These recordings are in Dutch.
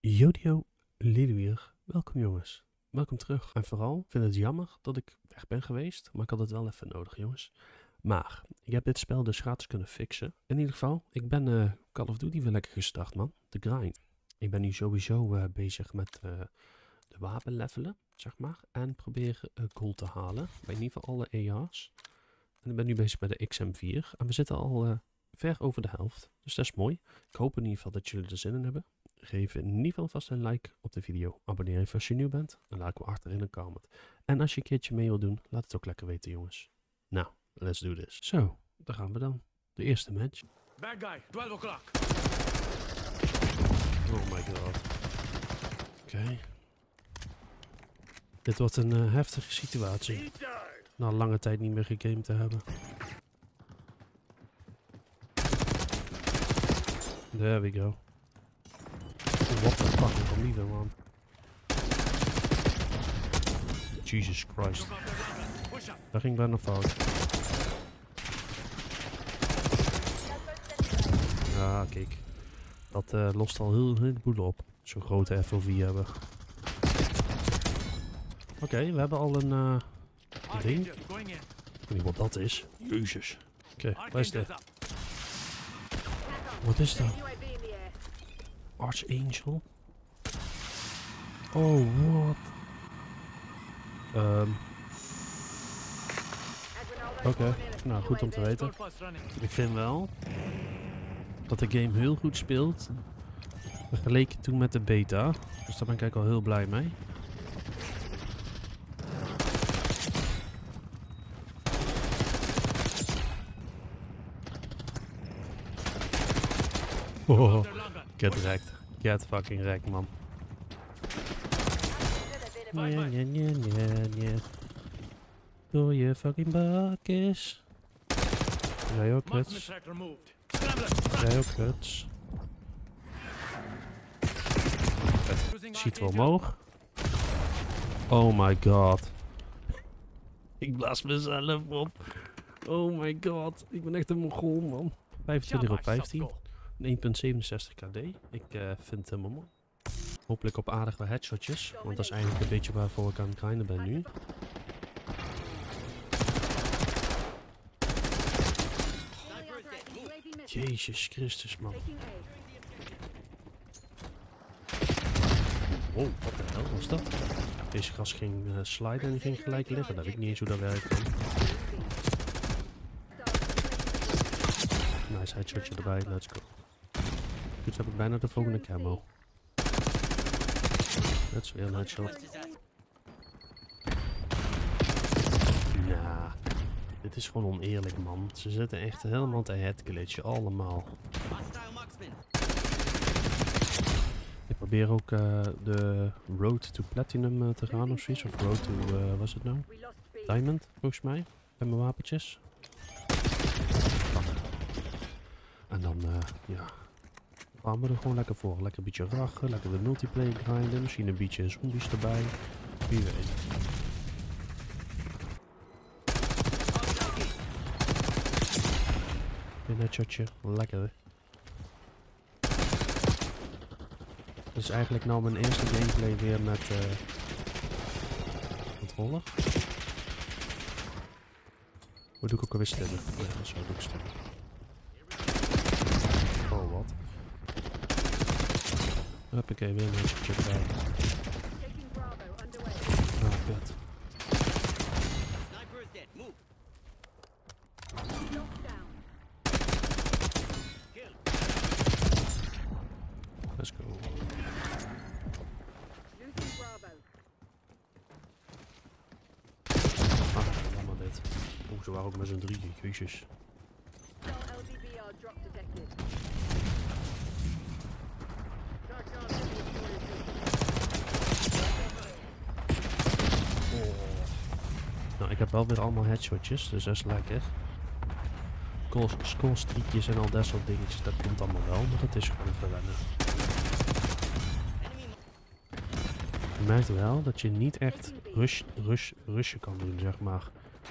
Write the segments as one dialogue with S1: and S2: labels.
S1: Jodio, Lido hier. Welkom jongens. Welkom terug. En vooral, vind het jammer dat ik weg ben geweest, maar ik had het wel even nodig jongens. Maar, ik heb dit spel dus gratis kunnen fixen. In ieder geval, ik ben Call of Duty weer lekker gestart man. De grind. Ik ben nu sowieso bezig met de wapen levelen, zeg maar. En probeer gold te halen. Bij in ieder geval alle EA's. En ik ben nu bezig met de XM4. En we zitten al ver over de helft. Dus dat is mooi. Ik hoop in ieder geval dat jullie er zin in hebben. Geef in ieder geval vast een like op de video. Abonneer even als je nieuw bent. En laat ik me achterin een comment. En als je een keertje mee wilt doen, laat het ook lekker weten jongens. Nou, let's do this. Zo, daar gaan we dan. De eerste match.
S2: Bad guy, 12 o'clock.
S1: Oh my god. Oké. Dit wordt een heftige situatie. Na lange tijd niet meer gegamed te hebben. There we go. What the fuck is er niet man? Jesus Christ. Dat ging bijna fout. Ja, kijk. Dat lost al heel de boel op. Zo'n grote FOV hebben. Oké, we hebben al een ding. Ik weet niet wat dat is. Jezus. Oké, waar is dit? Wat is dat? Archangel? Oh, what? Oké, nou goed om te weten. Ik vind wel dat de game heel goed speelt. Vergeleken toen met de beta. Dus daar ben ik eigenlijk al heel blij mee. Oh, get wrecked. Get fucking wrecked, man. Nee. Door je fucking bakjes. Jij ook, kuts. Jij ook, kuts. Schiet wel omhoog. Oh my god. Ik blaas mezelf op. Oh my god. Ik ben echt een mongool, man. 25 op 15. 1.67 KD. Ik vind het helemaal mooi. Hopelijk op aardige headshotjes. Want dat is eigenlijk een beetje waarvoor ik aan het grinden ben nu. Jezus Christus, man. Wow, wat de hel was dat? Deze gast ging sliden en die ging gelijk liggen. Dat weet ik niet eens hoe dat werkt. Nice headshotje erbij, let's go. Goed, heb ik bijna de volgende camo. Dat is weer een headshot. Nah, dit is gewoon oneerlijk man. Ze zitten echt helemaal te headglitchen, allemaal. Ik probeer ook de Road to Platinum te gaan of zoiets. Of Road to, was het nou? Diamond, volgens mij. Bij mijn wapentjes. En dan, ja. Gaan we er gewoon lekker voor. Lekker een beetje rachen, lekker de multiplayer grinden. Misschien een beetje zombies erbij. Wie weet. Een headshotje. Lekker. Dit is eigenlijk nou mijn eerste gameplay weer met controller. Hoe doe ik ook alweer stemmen? Ja, zo doe ik stemmen. Oh, wat? Hoppakee, weer een headshotje erbij. Ah, kut. Let's go. Ah, allemaal dit. Oeh, ze waren ook met z'n drieën, jezus. Nou, ik heb wel weer allemaal headshotjes, dus dat is lekker. Score-streakjes en al dat soort dingetjes, dat komt allemaal wel, maar dat is gewoon even wennen. Je merkt wel dat je niet echt rushen kan doen, zeg maar.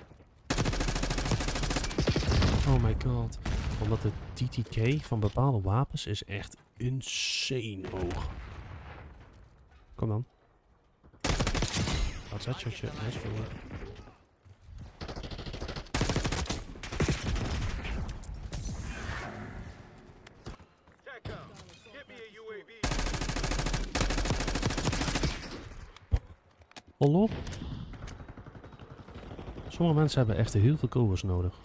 S1: Oh my god. Omdat de TTK van bepaalde wapens is echt insane hoog. Kom dan. Wat zet je? Nice voor je. Hallo? Sommige mensen hebben echt heel veel kogels nodig.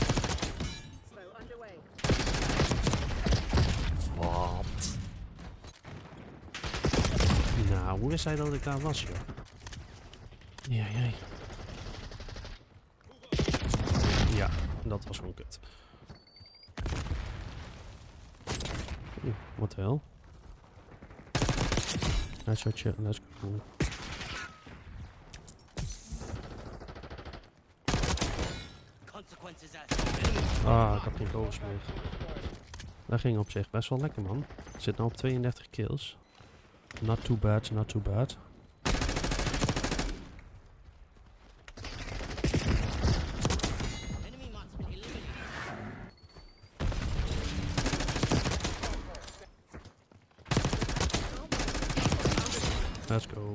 S1: Wat? Nou, hoe wist hij dat ik daar was, joh? Ja, jij. Ja, dat was gewoon kut. Oeh, wat de hel? Headshotje, let's go. Ah, ik heb geen kogels meer. Dat ging op zich best wel lekker, man. Ik zit nu op 32 kills. Not too bad, not too bad. Let's go.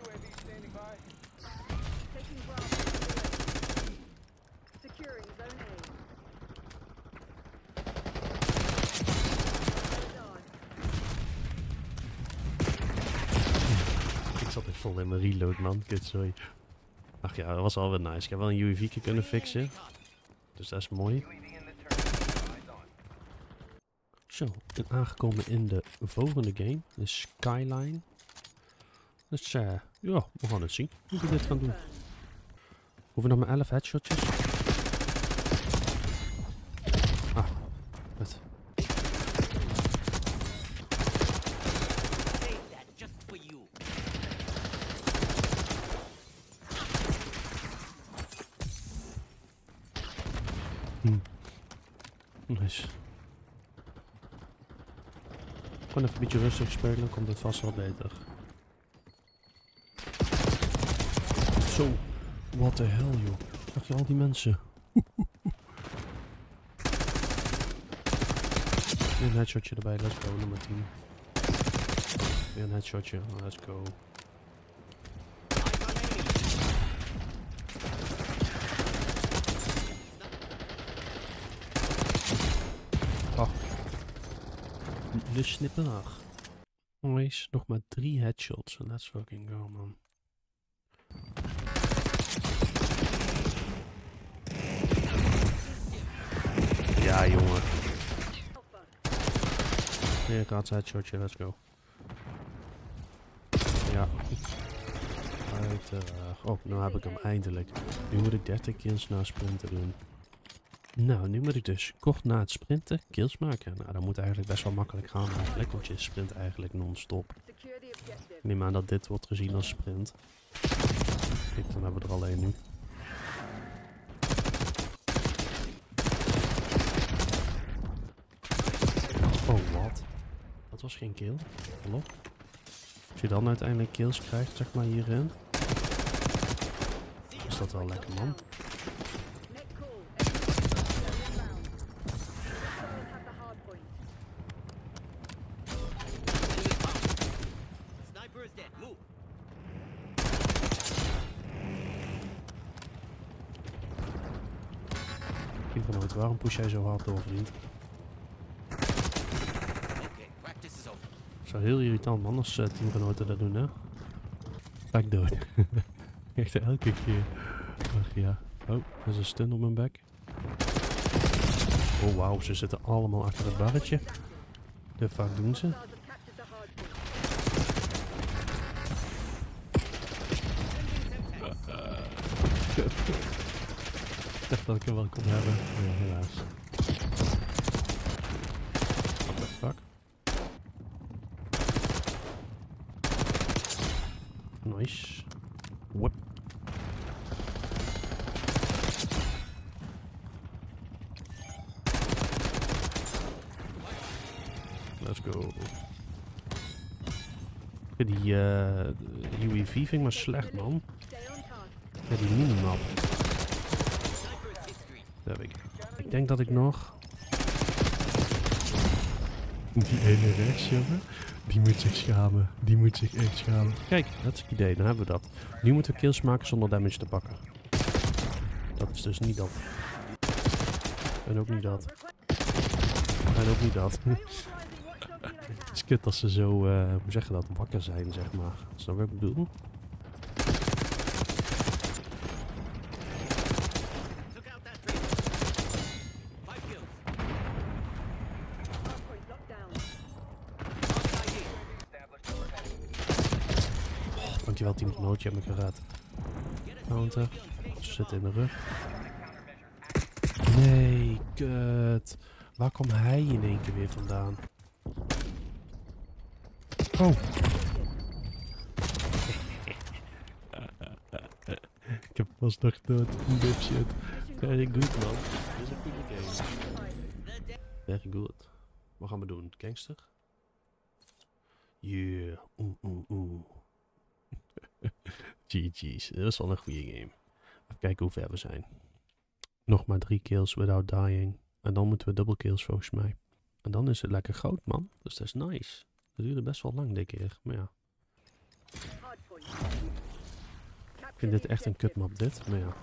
S1: Ik zat echt vol in mijn reload, man. Kut, sorry. Ach ja, dat was alweer nice. Ik heb wel een UAV kunnen fixen. Dus dat is mooi. Zo, ik ben aangekomen in de volgende game. De Skyline. Dus ja, we gaan het zien hoe we dit gaan doen. Hoeven nog maar 11 headshotjes. Ah, wat? Nice. Gewoon even een beetje rustig spelen, dan komt het vast wel beter. Zo, wat de hel joh. Zag je al die mensen? Weer een headshotje erbij, let's go, nummer 10. Weer een headshotje, let's go. Oh. De snipper. Nice, nog maar 3 headshots. Let's fucking go, man. Ja, jongen. Hier, gaat headshotje, let's go. Ja. Uiteraard. Oh, nou heb ik hem eindelijk. Nu moet ik 30 kills na sprinten doen. Nou, nu moet ik dus kort na het sprinten kills maken. Nou, dat moet eigenlijk best wel makkelijk gaan eigenlijk, want je sprint eigenlijk non-stop. Ik neem aan dat dit wordt gezien als sprint. Kijk, dan hebben we er alleen nu. Oh, wat? Dat was geen kill. Hallo? Als je dan uiteindelijk kills krijgt, zeg maar hierin. Is dat wel lekker, man. Teamgenoot, waarom push jij zo hard door, vriend? Zo heel irritant, man, als teamgenoten dat doen, hè? Ga ik dood. Echt elke keer. Ach ja. Oh, er is een stun op mijn bek. Oh wauw, ze zitten allemaal achter het barretje. De fuck doen ze? Ik dacht dat ik hem wel kon hebben. Nee, helaas. What the fuck? Nice. Whip. Let's go. Die UAV vind ik maar slecht, man. Ja, die minimap. Dat heb ik. Ik denk dat ik nog Die ene rechts, jongen. Die moet zich schamen. Die moet zich echt schamen. Kijk, dat is het idee. Dan hebben we dat. Nu moeten we kills maken zonder damage te pakken. Dat is dus niet dat. En ook niet dat. En ook niet dat. Het is kut als ze zo, hoe zeg je dat, wakker zijn, zeg maar. Snap je wat ik bedoel? Oh, dankjewel teamgenoot, je hebt me gered. Counter. Ze zitten in de rug. Nee, kut. Waar kwam hij in één keer weer vandaan? Oh. Ik heb vast nog dood. Dipshit. Very good, man. Dit is een goede game. Very good. Wat gaan we doen? Gangster? Yeah. GG's. Dit was wel een goede game. Even kijken hoe ver we zijn. Nog maar 3 kills without dying. En dan moeten we double kills volgens mij. En dan is het lekker groot, man. Dus dat is nice. Dat duurde best wel lang dit keer. Maar ja. Ik vind dit echt een kutmap, dit. Maar ja.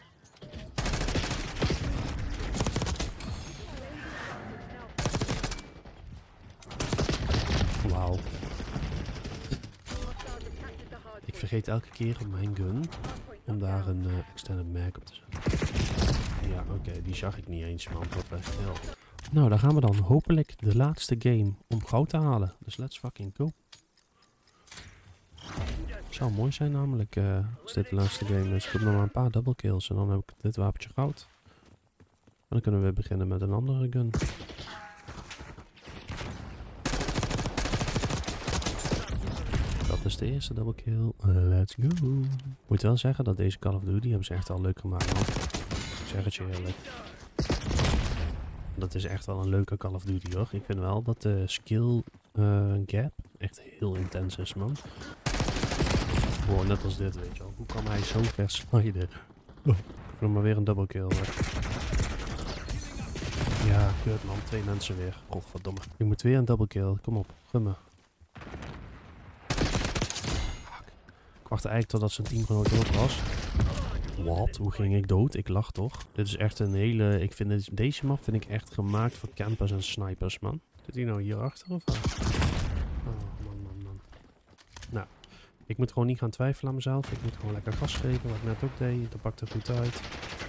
S1: Wauw. Ik vergeet elke keer op mijn gun om daar een extended mag op te zetten. Ja, oké, die zag ik niet eens, man. Wat echt heel. Nou, dan gaan we dan hopelijk de laatste game om goud te halen. Dus let's fucking go. Zou mooi zijn namelijk, als dit de laatste game is. Ik heb nog maar een paar double kills en dan heb ik dit wapentje goud. En dan kunnen we weer beginnen met een andere gun. Dat is de eerste double kill. Let's go. Moet wel zeggen dat deze Call of Duty hebben ze echt al leuk gemaakt, man. Ik zeg het je eerlijk. Dat is echt wel een leuke Call of Duty, hoor. Ik vind wel dat de skill gap echt heel intens is, man. Wow, net als dit, weet je wel. Hoe kan hij zo ver smijden? Oh, ik wil maar weer een double kill, hoor. Ja, kut, man. 2 mensen weer. Godverdomme. Ik moet weer een double kill. Kom op, gun me. Ik wachtte eigenlijk totdat zijn teamgenoot dood was. Wat? Hoe ging ik dood? Ik lach toch? Dit is echt een hele... Ik vind deze map vind ik echt gemaakt voor campers en snipers, man. Zit hij nou hierachter of wat? Oh, man. Nou, ik moet gewoon niet gaan twijfelen aan mezelf. Ik moet gewoon lekker gas geven, wat ik net ook deed. Dat pakt er goed uit.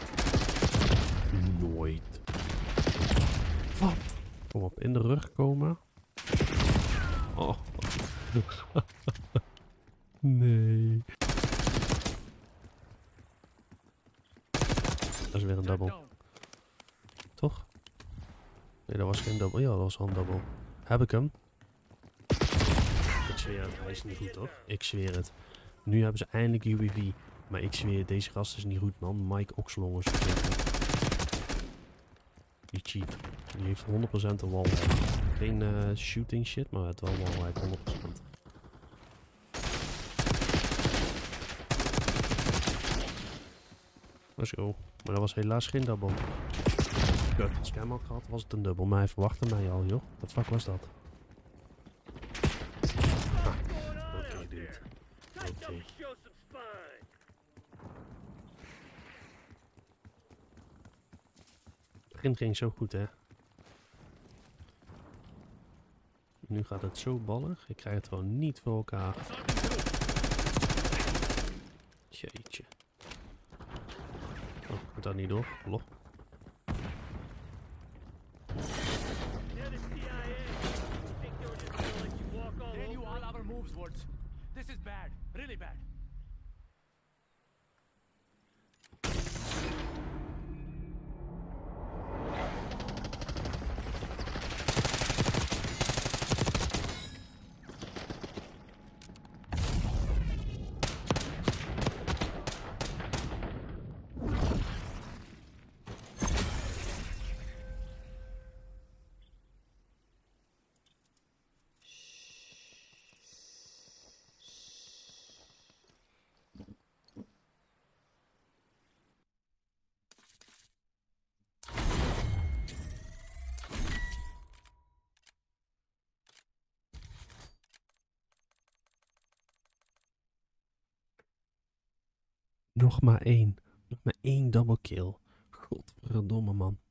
S1: Nooit. Wat? Kom op, in de rug komen. Oh. Nee. Dat is weer een double. Toch? Nee, dat was geen double. Ja, dat was wel een double. Heb ik hem? Ik zweer het, hij is niet goed, toch? Ik zweer het. Nu hebben ze eindelijk UAV. Maar ik zweer, deze gast is niet goed, man. Mike Oxlong is die cheat. Die heeft 100% een wallhack. Geen shooting shit, maar het wel wallhack, 100%. Let's go. Maar dat was helaas geen double. Als ik hem had gehad, was het een double. Maar hij verwachtte mij al, joh. Wat fuck was dat? Ah. Oké, dude. Oké. Het begin ging zo goed, hè. Nu gaat het zo ballig. Ik krijg het gewoon niet voor elkaar. Jeetje. Oh, moet dat niet door? Log.
S2: This is bad, really bad.
S1: Nog maar één. Nog maar één double kill. Godverdomme, man.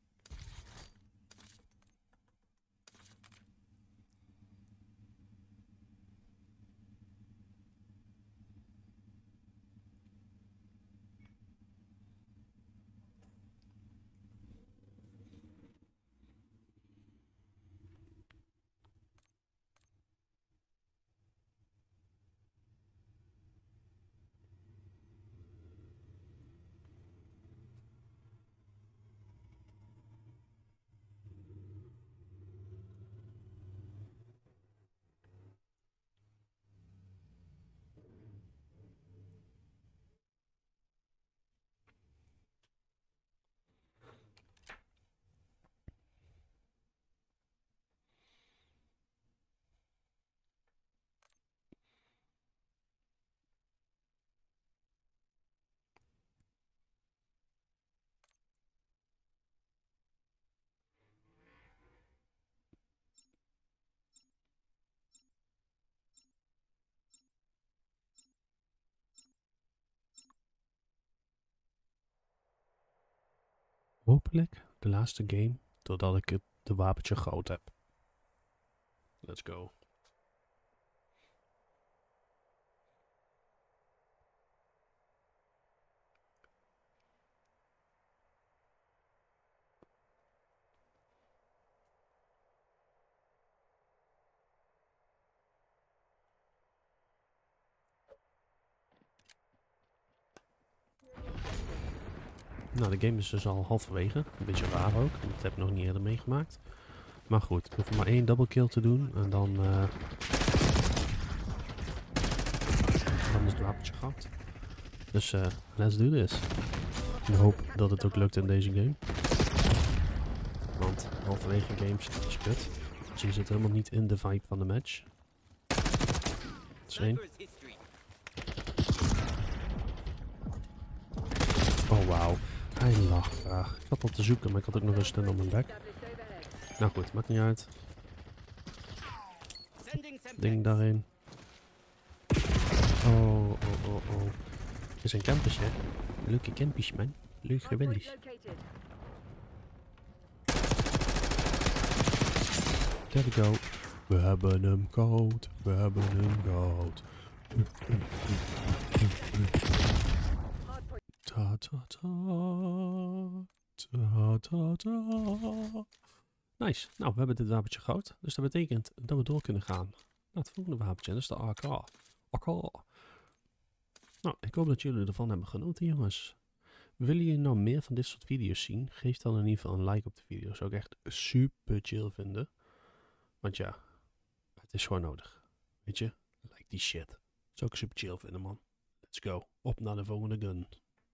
S1: Hopelijk de laatste game totdat ik het de wapentje groot heb. Let's go. Nou, de game is dus al halverwege. Een beetje raar ook, want dat heb ik nog niet eerder meegemaakt. Maar goed, ik hoef maar één double kill te doen en dan is het wapentje gehad. Dus let's do this. Ik hoop dat het ook lukt in deze game. Want halverwege games is kut. Dus je zit helemaal niet in de vibe van de match. Dat is één. Oh wauw, hij lag graag. Ik zat op te zoeken, maar ik had ook nog een stun op mijn bek. Nou goed, maakt niet uit. Ding daarin. Oh, oh, oh, oh. Het is een campus, hè. Leuke campus, man. Leuk, geweldig. There we go. We hebben hem koud. We hebben hem koud. Ta ta ta. Ta ta ta. Nice. Nou, we hebben dit wapentje goud. Dus dat betekent dat we door kunnen gaan naar het volgende wapentje. Dat is de AK. AK. Nou, ik hoop dat jullie ervan hebben genoten, jongens. Willen jullie nou meer van dit soort video's zien? Geef dan in ieder geval een like op de video. Zou ik echt super chill vinden. Want ja, het is gewoon nodig. Weet je? Like die shit. Zou ik super chill vinden, man. Let's go. Op naar de volgende gun.